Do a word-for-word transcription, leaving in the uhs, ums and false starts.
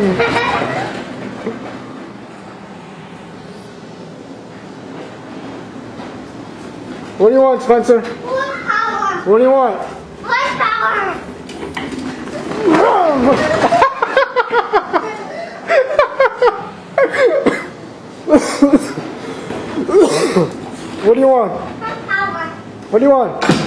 What do you want, Spencer? More power. What do you want? More power. What do you want? More power. What do you want?